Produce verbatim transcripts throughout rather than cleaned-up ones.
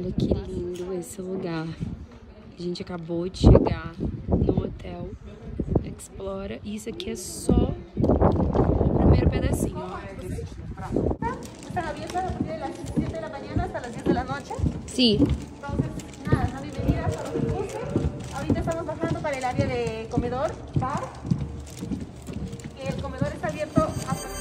Olha que lindo esse lugar. A gente acabou de chegar no hotel Explora. E isso aqui é só o primeiro pedacinho, ó. ¿Están abiertas desde las siete de la mañana hasta las diez de la noche? Sim. Entonces, nada, son bienvenidas a los que gusten. Ahorita estamos bajando para el área de comedor, bar. Y el comedor está abierto hasta...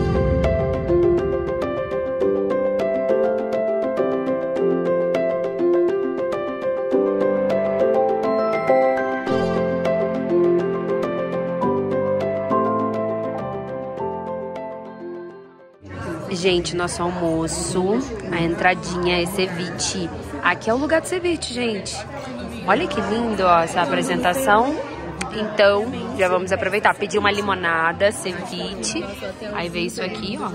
Gente, nosso almoço, a entradinha é ceviche. Aqui é o lugar do ceviche, gente. Olha que lindo, ó, essa apresentação. Então, já vamos aproveitar. Pedir uma limonada, ceviche. Aí veio isso aqui, ó.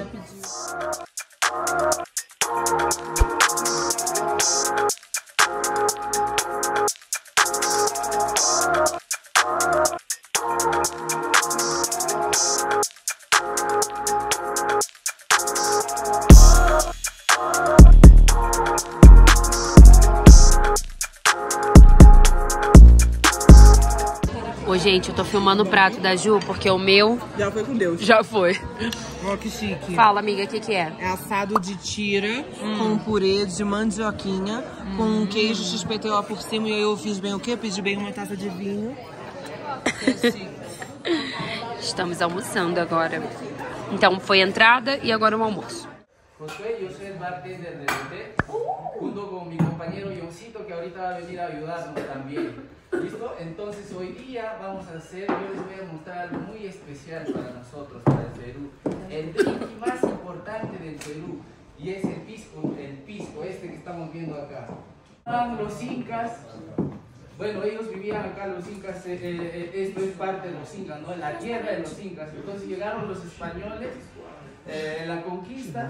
Ô, gente, eu tô filmando o prato da Ju, porque o meu... Já foi com Deus. Já foi. Ó, que chique. Fala, amiga, o que que é? É assado de tira hum. com purê de mandioquinha, hum. com queijo X P T O por cima. E eu fiz bem o quê? Pedi bem uma taça de vinho. Estamos almoçando agora. Então, foi a entrada e agora o almoço. Josué, yo soy el bartender del hotel, junto con mi compañero Johncito, que ahorita va a venir a ayudarnos también. ¿Listo? Entonces hoy día vamos a hacer, yo les voy a mostrar algo muy especial para nosotros, para el Perú. El drink más importante del Perú, y es el pisco, el pisco este que estamos viendo acá. Los incas, bueno, ellos vivían acá, los incas, eh, eh, esto es parte de los incas, ¿no? La tierra de los incas. Entonces llegaron los españoles, eh, la conquista,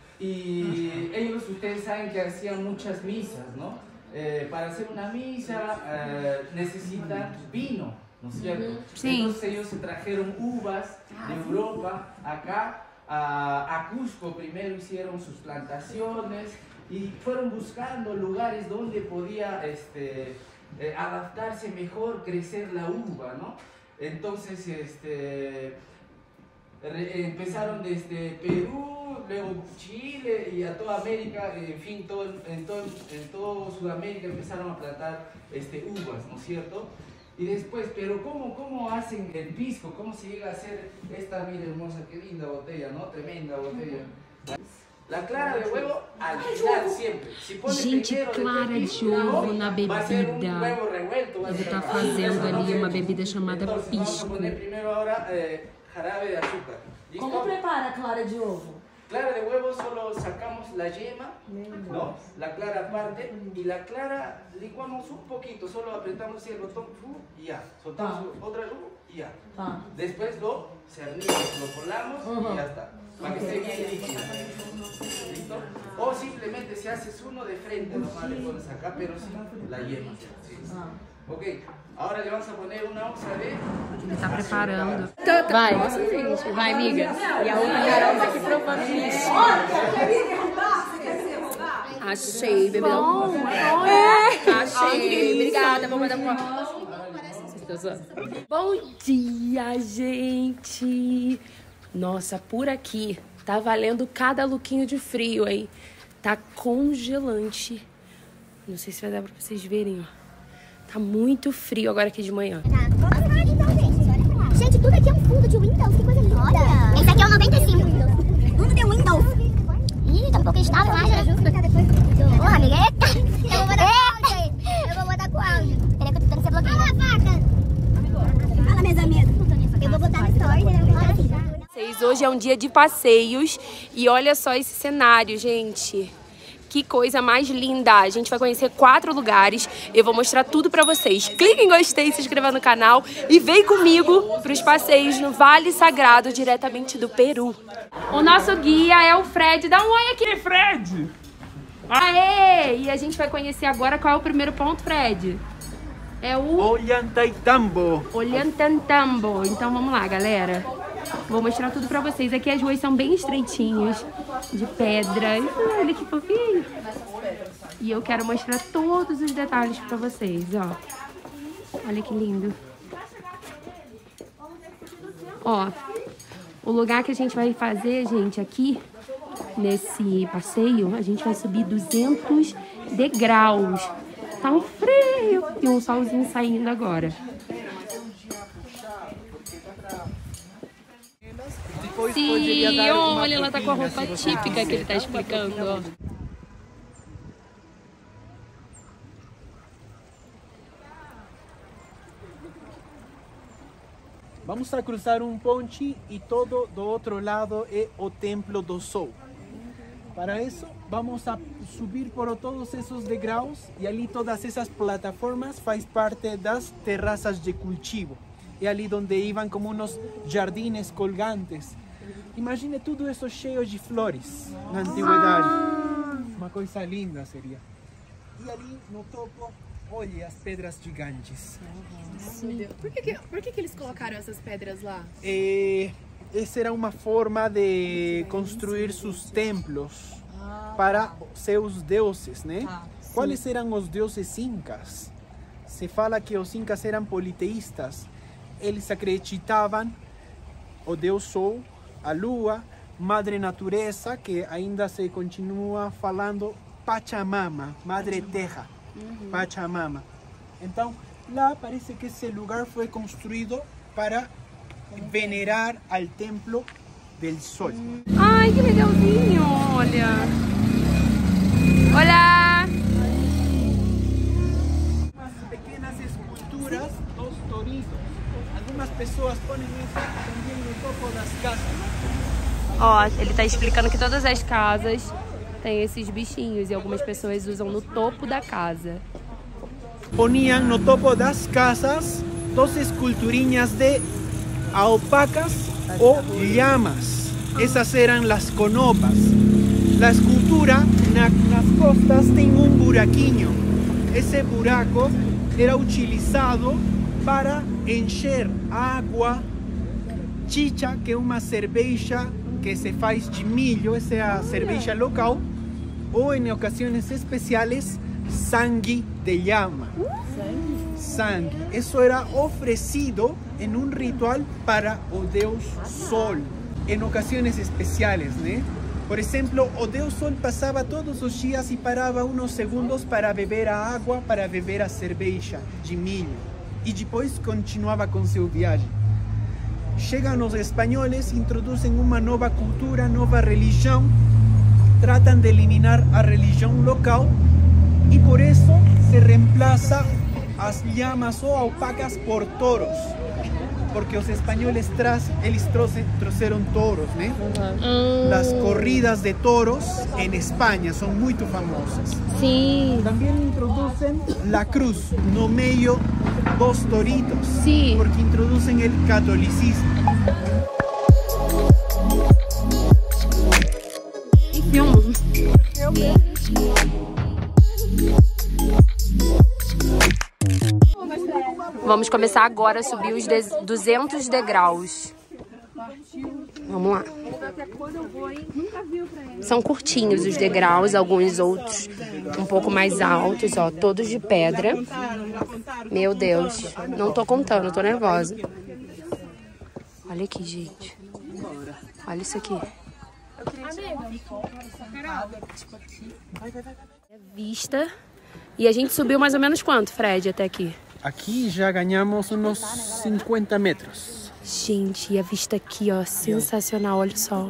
y ellos, ustedes saben que hacían muchas misas, ¿no? Eh, para hacer una misa eh, necesitan vino, ¿no es cierto? Sí. Entonces ellos se trajeron uvas de Europa acá a, a Cusco, primero hicieron sus plantaciones y fueron buscando lugares donde podía este, eh, adaptarse mejor, crecer la uva, ¿no? Entonces este, re, empezaron desde Perú, luego Chile y a toda América, en fin, todo, en, todo, en todo Sudamérica empezaron a plantar este, uvas, ¿no es cierto? Y después, pero ¿cómo, cómo hacen el pisco? ¿Cómo se llega a hacer esta, mira hermosa, qué linda botella, ¿no? Tremenda botella. La clara de huevo al final siempre. Si pones Gente, clara de ovo na bebida. Ele está fazendo ali uma bebida chamada Entonces, pisco. Vamos a poner primero ahora eh, jarabe de azúcar. ¿Listo? ¿Cómo prepara clara de ovo? Clara de huevo solo sacamos la yema, ¿no? La clara aparte, y la clara licuamos un poquito, solo apretamos el botón y ya. Soltamos ah. otra luz y ya. Ah. Después lo cernimos, lo colamos uh-huh. y ya está. Para que esté bien líquido. ¿Listo? O simplemente si haces uno de frente, nomás le pones acá, pero sin la yema. ¿Sí? Ah. Ok, ahora le vamos a poner una onza de... Ele tá preparando. Vai, vai, amiga. E a outra Carol tá aqui provando isso. Achei, bebê. Bom, é. Achei. Obrigada, vou mandar pra... Bom dia, gente. Nossa, por aqui tá valendo cada lookinho de frio aí. Tá congelante. Não sei se vai dar pra vocês verem, ó. Tá muito frio agora aqui de manhã. Tá, vamos lá então, gente. Gente, tudo aqui é um fundo de Windows, que coisa linda. Olha, esse aqui é o noventa e cinco. Tudo de Windows. Ih, tá um pouco instável, acha? Porra, amiga, eita. Eu vou botar com áudio aí. Eu vou botar com áudio. Peraí que eu tô tentando ser bloqueio. Fala, faca. Fala, meus amigos. Eu vou botar no story, né? Hoje é um dia de passeios e olha só esse cenário, gente. Que coisa mais linda! A gente vai conhecer quatro lugares. Eu vou mostrar tudo pra vocês. Clique em gostei, se inscreva no canal e vem comigo pros passeios no Vale Sagrado, diretamente do Peru. O nosso guia é o Fred. Dá um oi aqui, Fred! Aê! E a gente vai conhecer agora qual é o primeiro ponto, Fred? É o... Ollantaytambo. Ollantaytambo. Então vamos lá, galera. Vou mostrar tudo pra vocês. Aqui as ruas são bem estreitinhas, de pedra. Olha que fofinho. E eu quero mostrar todos os detalhes pra vocês, ó. Olha que lindo. Ó, o lugar que a gente vai fazer, gente, aqui, nesse passeio, a gente vai subir duzentos degraus. Tá um frio e um solzinho saindo agora. Sim, olha, ela tá com a roupa típica que ele tá explicando, ó. Vamos a cruzar um ponte e todo do outro lado é o Templo do Sol. Para isso, vamos a subir por todos esses degraus e ali todas essas plataformas faz parte das terrazas de cultivo. É ali onde iam como uns jardines colgantes. Imagine tudo isso cheio de flores na antiguidade. Ah. Uma coisa linda seria. E ali no topo, olha as pedras gigantes. Sim. Por que, que, por que, que eles colocaram essas pedras lá? É, essa era uma forma de construir seus templos ah. para seus deuses, né? Ah, quais eram os deuses incas? Se fala que os incas eram politeístas. Eles acreditavam o Deus Sol, a Lua, Madre Natureza, que ainda se continua falando Pachamama, Madre Terra, uhum. Pachamama. Então, lá parece que esse lugar foi construído para venerar al Templo del Sol. Ai, que legalzinho, olha! Olá! Umas pequenas esculturas dos toritos. Algumas pessoas põem isso também no topo das casas. Ó, ele tá explicando que todas as casas têm esses bichinhos e algumas pessoas usam no topo da casa. Poniam no topo das casas duas esculturinhas de alpacas ou llamas. Essas eram as conopas. A escultura na, nas costas tem um buraquinho. Esse buraco era utilizado para encher água, chicha, que é uma cerveja que se faz de milho, essa é a cerveja local, ou em ocasiões especiais, sangue de llama. Sangue. Isso era oferecido em um ritual para o Deus Sol, em ocasiões especiais, né? Por exemplo, o Deus Sol passava todos os dias e parava uns segundos para beber a água, para beber a cerveja de milho. E depois continuava com sua viagem. Chegam os espanhóis, introduzem uma nova cultura, nova religião, tratam de eliminar a religião local e por isso se reemplaça as llamas ou alpacas por toros. Porque os espanhóis eles trouxeram touros, né? Uhum. As corridas de toros em Espanha são muito famosas. Sim. Também introduzem a cruz no meio dos toritos. Sim. Porque introduzem o catolicismo. Filma. Eu mesmo. Vamos começar agora a subir os duzentos degraus. Vamos lá. São curtinhos os degraus, alguns outros um pouco mais altos, ó, todos de pedra. Meu Deus, não tô contando, tô nervosa. Olha aqui, gente. Olha isso aqui. Vista. E a gente subiu mais ou menos quanto, Fred, até aqui? Aqui já ganhamos uns cinquenta metros. Gente, e a vista aqui, ó, sensacional, olha só.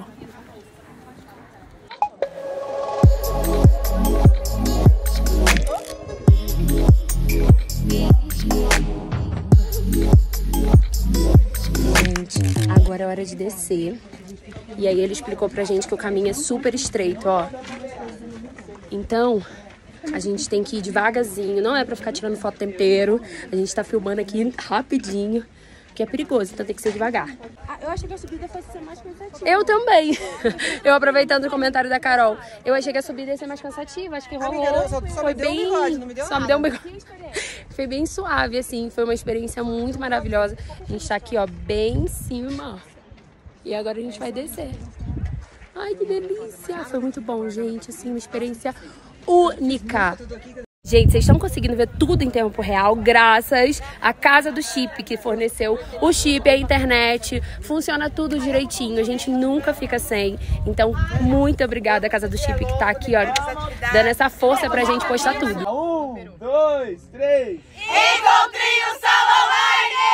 Gente, agora é hora de descer. E aí ele explicou pra gente que o caminho é super estreito, ó. Então, a gente tem que ir devagarzinho, não é pra ficar tirando foto o tempo inteiro. A gente tá filmando aqui rapidinho, que é perigoso, então tem que ser devagar. Ah, eu achei que a subida fosse ser mais cansativa. Eu também. Eu aproveitando o comentário da Carol. Eu achei que a subida ia ser mais cansativa, acho que rolou. Amiga, só, só foi me deu bem... um bigode, não me deu só nada. me deu um bigode. Foi bem suave, assim. Foi uma experiência muito maravilhosa. A gente tá aqui, ó, bem em cima, ó. E agora a gente vai descer. Ai, que delícia! Foi muito bom, gente. Assim, uma experiência única. Gente, vocês estão conseguindo ver tudo em tempo real graças à Casa do Chip, que forneceu o chip, a internet. Funciona tudo direitinho, a gente nunca fica sem. Então, muito obrigada, Casa do Chip, que tá aqui, ó, dando essa força pra gente postar tudo. Um, dois, três. Encontrinho Salonline!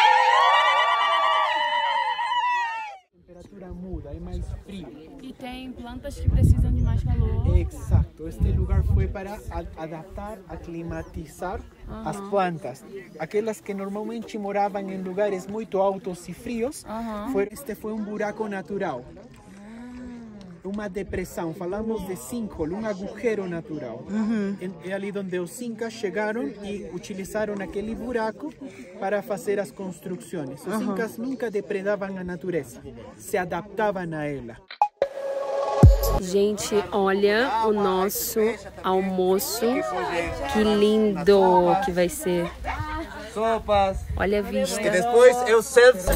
A temperatura muda, é mais frio. E tem plantas que precisam de mais calor. Exacto, este lugar fue para a- adaptar, aclimatizar Ajá. as plantas. Aquelas que normalmente moravam em lugares muito altos e frios, Ajá. foi, este foi um buraco natural. Uma depressão, falamos de sinkhole, um agujero natural. É ali onde os incas chegaram e utilizaram aquele buraco para fazer as construções. Os incas nunca depredavam a natureza, se adaptavam a ela. Gente, olha o nosso almoço. Que lindo que vai ser. Sopas. Olha a vista. E depois eu selfie.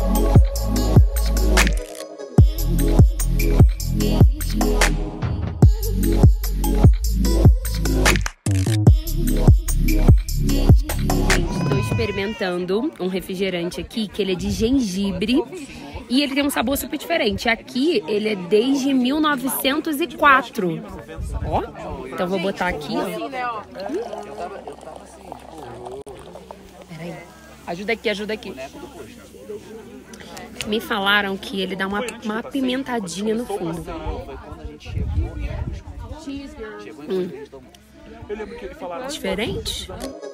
Estou experimentando um refrigerante aqui, que ele é de gengibre. E ele tem um sabor super diferente. Aqui, ele é desde mil novecentos e quatro. Ó, então vou botar aqui, ó. Peraí. Ajuda aqui, ajuda aqui. Me falaram que ele dá uma, uma apimentadinha no fundo. Hum. Diferente?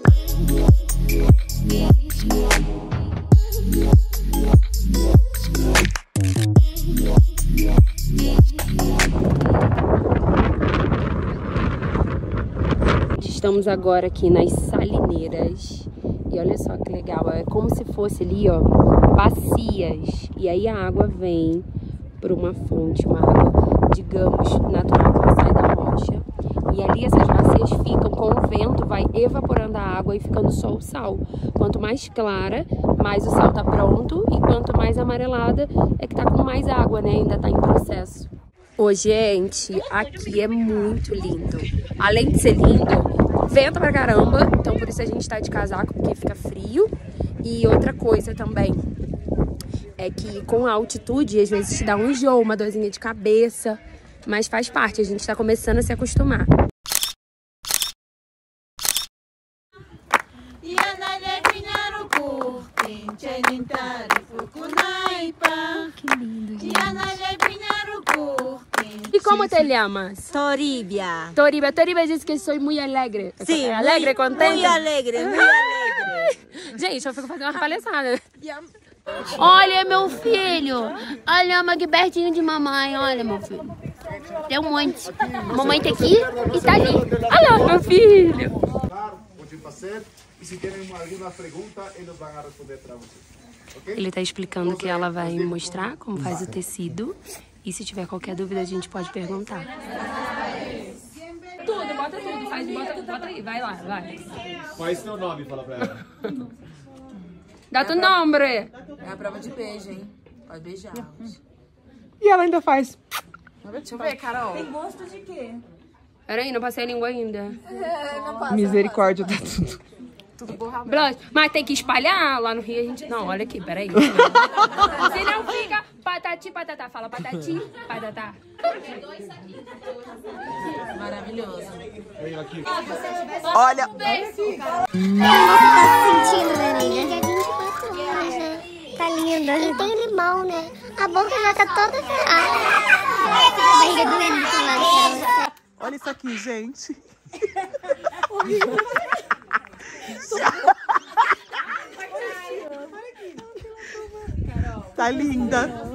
Estamos agora aqui nas salineiras. E olha só que legal, é como se fosse ali, ó, bacias. E aí a água vem por uma fonte, uma água, digamos, natural, que sai da rocha. E ali essas bacias ficam com o vento, vai evaporando a água e ficando só o sal. Quanto mais clara, mais o sal tá pronto. E quanto mais amarelada, é que tá com mais água, né? Ainda tá em processo. Ô, gente, aqui é muito lindo. Além de ser lindo, venta pra caramba. Então por isso a gente tá de casaco, porque fica frio. E outra coisa também é que com a altitude, às vezes te dá um enjoo, uma dorzinha de cabeça. Mas faz parte, a gente tá começando a se acostumar. Que lindo, gente. E como te llamas? Toribia. Toribia. Toribia diz que sou muito alegre. Sim, alegre, muy, contente. Muito alegre, muito alegre. Gente, eu fico fazendo uma palhaçada. Olha, meu filho. Olha, uma aqui pertinho de mamãe. Olha, meu filho. Tem um monte. Mamãe tá aqui e tá ali. Olha, meu filho. Pode fazer. E se tiverem alguma pergunta, eles vão responder para vocês. Okay? Ele tá explicando que ela vai mostrar como faz o tecido. E se tiver qualquer dúvida, a gente pode perguntar. Tudo, bota tudo. Faz, bota, bota aí. Vai lá, vai. Qual é o seu nome? Fala pra ela. Dá tu nome. É a prova de beijo, hein? Pode beijar. E ela ainda faz. Deixa eu ver, Carol. Tem gosto de quê? Peraí, não passei a língua ainda. É, não passa. Misericórdia, tá tudo. Tudo borrado. Blanche, mas tem que espalhar lá no Rio, a gente... Não, olha aqui, peraí. Se não fica patati, patatá. Fala patati, patatá. Maravilhoso. Olha. Tá sentindo, né, amiga? Dia vinte e quatro horas, né? Tá linda. E tem limão, né? A boca já tá toda ferrada. A barriga doendo do lado. Olha isso aqui, gente. Tá linda.